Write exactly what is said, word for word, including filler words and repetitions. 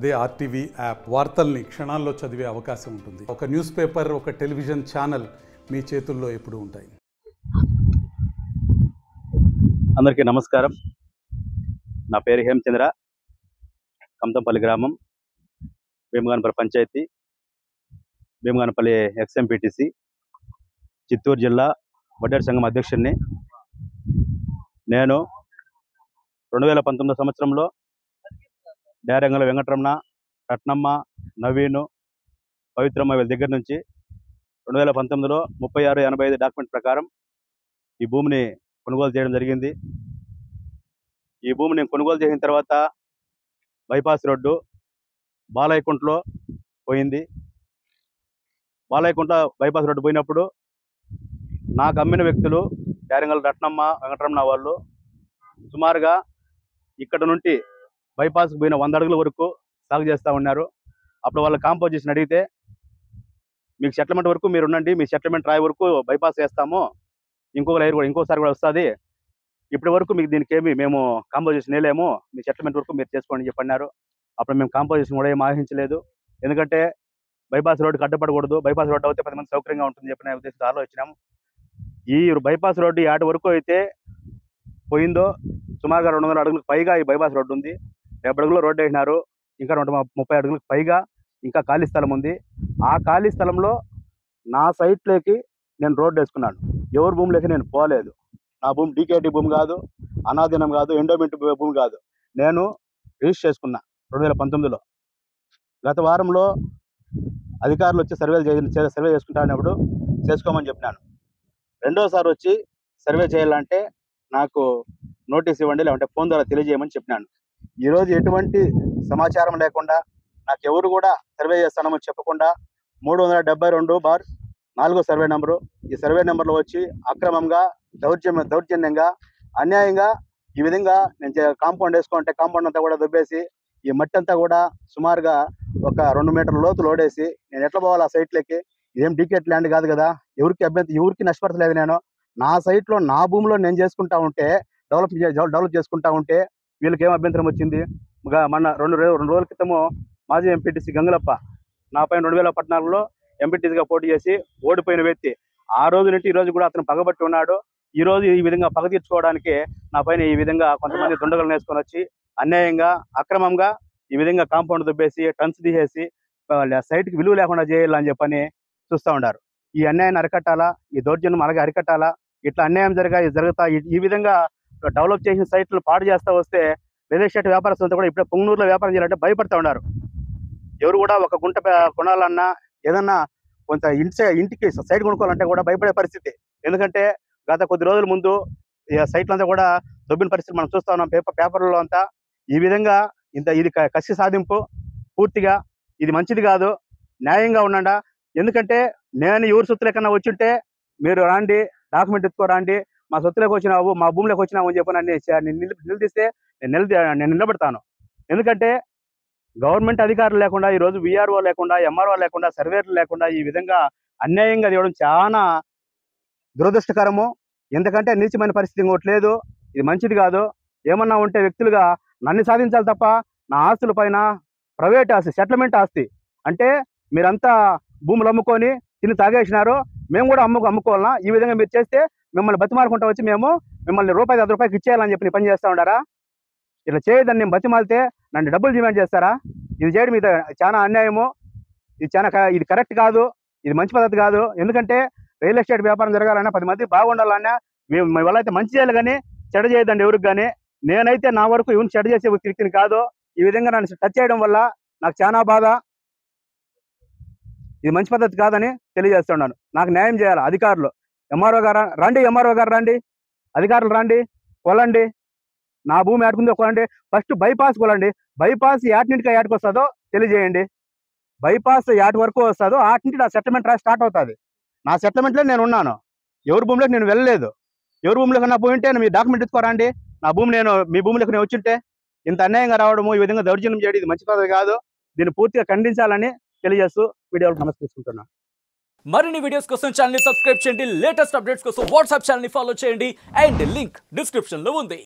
అదే RTV app వార్తల్ని క్షణాల్లో చదివే అవకాశం ఉంటుంది. ఒక న్యూస్ పేపర్, ఒక టెలివిజన్ ఛానల్ మీ చేతుల్లో ఎప్పుడూ ఉంటాయి. అందరికీ నమస్కారం. నా పేరు హేమచంద్ర, కమతంపల్లి గ్రామం, భీమగానపల్లి పంచాయతీ, భీమగానపల్లి ఎక్స్ఎంపీటీసీ, చిత్తూరు జిల్లా వడ్డేరు సంఘం అధ్యక్షుడిని. నేను రెండు వేల పంతొమ్మిదో సంవత్సరంలో డారంగల వెంకటరమణ, రత్నమ్మ, నవీను, పవిత్రమ్మ వీళ్ళ దగ్గర నుంచి రెండు వేల పంతొమ్మిదిలో ముప్పై ఆరు ఎనభై ఐదు డాక్యుమెంట్ ప్రకారం ఈ భూమిని కొనుగోలు చేయడం జరిగింది. ఈ భూమిని కొనుగోలు చేసిన తర్వాత బైపాస్ రోడ్డు బాలయ్యకుంటలో పోయింది. బాలయ్యకుంట బైపాస్ రోడ్డు పోయినప్పుడు నాకు అమ్మిన వ్యక్తులు డారంగల రత్నమ్మ, వెంకటరమణ వాళ్ళు సుమారుగా ఇక్కడ నుండి బైపాస్కి పోయిన వంద అడుగుల వరకు సాగు చేస్తూ ఉన్నారు. అప్పుడు వాళ్ళ కాంపోజిషన్ అడిగితే, మీకు సెటిల్మెంట్ వరకు మీరు ఉండండి, మీ సెటిల్మెంట్ రాయి వరకు బైపాస్ వేస్తాము, ఇంకొక లైర్ కూడా ఇంకోసారి కూడా వస్తుంది, ఇప్పటి వరకు మీకు దీనికి ఏమి మేము కాంపోజిషన్ వేయలేము, మీ సెటిల్మెంట్ వరకు మీరు చేసుకోండి అని చెప్పన్నారు. అప్పుడు మేము కాంపోజిషన్ కూడా ఏం ఆహించలేదు. ఎందుకంటే బైపాస్ రోడ్డుకి అడ్డపడకూడదు, బైపాస్ రోడ్డు అయితే పది మంది సౌకర్యంగా ఉంటుంది చెప్పిన ఉద్దేశంతో ఆలోచించినాము. ఈ బైపాస్ రోడ్డు యాటి వరకు అయితే పోయిందో సుమారుగా రెండు వందల అడుగులకు పైగా ఈ బైపాస్ రోడ్డు ఉంది. డెబ్బై అడుగులు రోడ్డు వేసినారు. ఇంకా రెండు ముప్పై అడుగులకు పైగా ఇంకా ఖాళీ స్థలం ఉంది. ఆ ఖాళీ స్థలంలో నా సైట్లోకి నేను రోడ్డు వేసుకున్నాను. ఎవరి భూమిలోకి నేను పోలేదు. నా భూమి డీకేటీ భూమి కాదు, అనాధీనం కాదు, ఎండోమెంట్ భూమి కాదు. నేను రిజిస్టర్ చేసుకున్నా రెండు వేల పంతొమ్మిదిలో. గత వారంలో అధికారులు వచ్చి సర్వేలు చే సర్వే చేసుకుంటానప్పుడు చేసుకోమని చెప్పినాను. రెండోసారి వచ్చి సర్వే చేయాలంటే నాకు నోటీస్ ఇవ్వండి, లేదంటే ఫోన్ ద్వారా తెలియజేయమని చెప్పినాను. ఈరోజు ఎటువంటి సమాచారం లేకుండా, నాకు ఎవరు కూడా సర్వే చేస్తానని చెప్పకుండా మూడు వందల డెబ్బై రెండు బార్ నాలుగో సర్వే నెంబరు, ఈ సర్వే నెంబర్లో వచ్చి అక్రమంగా, దౌర్జన్య దౌర్జన్యంగా, అన్యాయంగా ఈ విధంగా నేను కాంపౌండ్ వేసుకుంటే కాంపౌండ్ అంతా కూడా దొబ్బేసి ఈ మట్టి అంతా కూడా సుమారుగా ఒక రెండు మీటర్ల లోతు లోడేసి నేను ఎట్లా పోవాలి ఆ సైట్లకి? ఇదేం డీకేట్ ల్యాండ్ కాదు కదా, ఎవరికి అభ్యంతరం, ఎవరికి నష్టపరచలేదు. నేను నా సైట్లో నా భూమిలో నేను చేసుకుంటా ఉంటే, డెవలప్ డెవలప్ చేసుకుంటా ఉంటే వీళ్ళకి ఏం అభ్యంతరం వచ్చింది? మన రెండు రెండు రోజుల క్రితము మాజీ ఎంపీటీసీ గంగులప్ప నా పైన రెండు వేల పద్నాలుగులో ఎంపీటీసీగా పోటీ చేసి ఓడిపోయిన వ్యక్తి. ఆ రోజు నుండి ఈ రోజు కూడా అతను పగబట్టి ఉన్నాడు. ఈ రోజు ఈ విధంగా పగ తీర్చుకోవడానికి నా పైన ఈ విధంగా కొంతమంది దుండగలు నేసుకొని వచ్చి అన్యాయంగా, అక్రమంగా ఈ విధంగా కాంపౌండ్ దుబ్బేసి, టన్స్ తీసేసి సైట్కి విలువ లేకుండా చేయాలని చెప్పని చూస్తూ ఉన్నారు. ఈ అన్యాయాన్ని అరికట్టాలా, ఈ దౌర్జన్యం అలాగే అరికట్టాలా. ఇట్లా అన్యాయం జరగా జరుగుతా ఈ విధంగా డెవలప్ చేసిన సైట్లు పాడు చేస్తూ వస్తే రియల్ ఎస్టేట్ వ్యాపారస్తులతో కూడా ఇప్పుడే పొంగనూరులో వ్యాపారం చేయాలంటే భయపడుతూ ఉన్నారు. ఎవరు కూడా ఒక గుంట కొనాలన్నా, ఏదన్నా కొంత ఇంటి ఇంటికి సైట్ కొనుక్కోవాలంటే కూడా భయపడే పరిస్థితి. ఎందుకంటే గత కొద్ది రోజుల ముందు సైట్లంతా కూడా దొబ్బిన పరిస్థితి మనం చూస్తూ ఉన్నాం పేపర్ పేపర్లలో అంతా. ఈ విధంగా ఇంత ఇది కసి సాధింపు, పూర్తిగా ఇది మంచిది కాదు. న్యాయంగా ఉండండా. ఎందుకంటే నేను ఎవరి సొత్తులకన్నా వచ్చింటే మీరు రాండి, డాక్యుమెంట్ ఎత్తుకోరండి, మా సొత్తులోకి వచ్చినావు, మా భూమిలోకి వచ్చినావు అని చెప్పి నన్ను నిలదీస్తే నేను నిల నేను నిలబడతాను. ఎందుకంటే గవర్నమెంట్ అధికారులు లేకుండా, ఈరోజు విఆర్ఓ లేకుండా, ఎంఆర్ఓ లేకుండా, సర్వేర్లు లేకుండా ఈ విధంగా అన్యాయంగా తీయడం చాలా దురదృష్టకరము. ఎందుకంటే నీచమైన పరిస్థితి ఇంకోటి లేదు. ఇది మంచిది కాదు. ఏమన్నా ఉంటే వ్యక్తులుగా నన్ను సాధించాలి తప్ప నా ఆస్తుల పైన ప్రైవేట్ ఆస్తి, సెటిల్మెంట్ ఆస్తి అంటే మీరంతా భూములు అమ్ముకొని తిని తాగేసినారు, మేము కూడా అమ్ముకు అమ్ముకోవాలన్నా? ఈ విధంగా మీరు చేస్తే మిమ్మల్ని బతిమాలుకుంటా వచ్చి మేము మిమ్మల్ని రూపాయి పది రూపాయలకి ఇచ్చేయాలని చెప్పి పని చేస్తూ ఉండారా? ఇట్లా చేయదని నేను బతిమాలితే నన్ను డబ్బులు డిమాండ్ చేస్తారా? ఇది చేయడం మీద చాలా అన్యాయము. ఇది చాలా ఇది కరెక్ట్ కాదు, ఇది మంచి పద్ధతి కాదు. ఎందుకంటే రియల్ ఎస్టేట్ వ్యాపారం జరగాలన్నా, పది మంది బాగుండాలన్నా మేము మీ వల్ల అయితే మంచి చేయాలి కానీ చెడ చేయదండి ఎవరికి కానీ. నేనైతే నా వరకు ఎవరిని చెడ చేసే వ్యక్తిని కాదు. ఈ విధంగా నన్ను టచ్ చేయడం వల్ల నాకు చాలా బాధ. ఇది మంచి పద్ధతి కాదని తెలియజేస్తున్నాను. నాకు న్యాయం చేయాలి అధికారులు. ఎంఆర్ఓ గారు రండి, ఎంఆర్ఓ గారు రండి, అధికారులు రండి, కొలండి, నా భూమి ఆడుకుందో కొలండి. ఫస్ట్ బైపాస్ కొలండి. బైపాస్ యాటింటికి యాటికి వస్తుందో తెలియజేయండి. బైపాస్ యాటి వరకు వస్తుందో ఆటింటి నా సెటిల్మెంట్ రా స్టార్ట్ అవుతుంది. నా సెటిల్మెంట్లో నేను ఉన్నాను. ఎవరి భూమిలోకి నేను వెళ్ళలేదు. ఎవరి భూమిలోకి నా పోయింటే మీ డాక్యుమెంట్ ఎత్తుకోరండి. నా భూమి నేను మీ భూమిలోకి నేను వచ్చింటే ఇంత అన్యాయంగా రావడము, ఈ విధంగా దౌర్జన్యం చేయడం ఇది మంచి పద్ధతి కాదు. దీన్ని పూర్తిగా ఖండించాలని తెలియజేస్తూ వీడియోలు నమస్కరిస్తున్నాను. మరిన్ని వీడియోస్ కోసం ఛానల్ ని సబ్స్క్రైబ్ చేయండి. లేటెస్ట్ అప్డేట్స్ కోసం వాట్సాప్ ఛానల్ ని ఫాలో చేయండి. అండ్ లింక్ డిస్క్రిప్షన్ లో ఉంది.